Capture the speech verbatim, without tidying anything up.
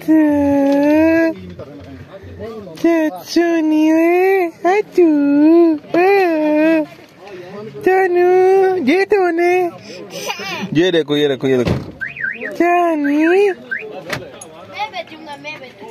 Sonia, aduh, Tanu, ये तो ने, ये देखो ये देखो ये देखो, Tani,